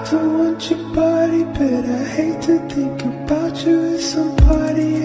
don't want your body, but I hate to think about you with somebody